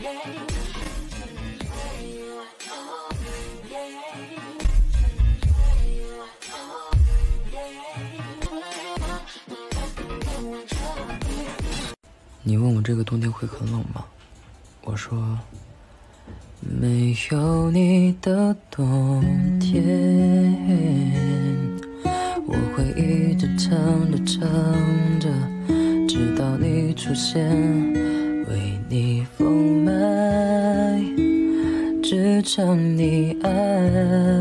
你问我这个冬天会很冷吗？我说，没有你的冬天，我会一直唱着唱着，直到你出现，为你丰满，只唱你爱。